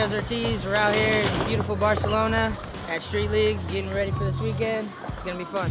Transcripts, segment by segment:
Martinez Ortiz. We're out here in beautiful Barcelona at Street League, getting ready for this weekend. It's gonna be fun.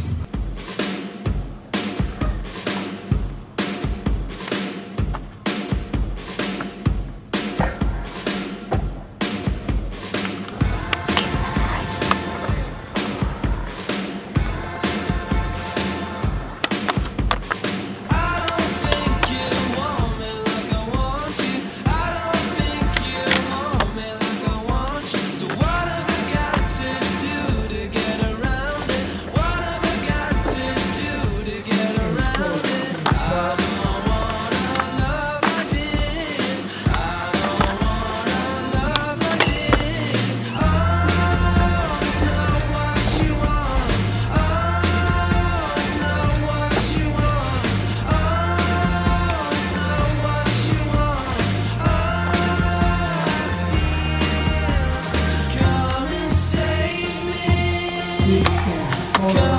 Come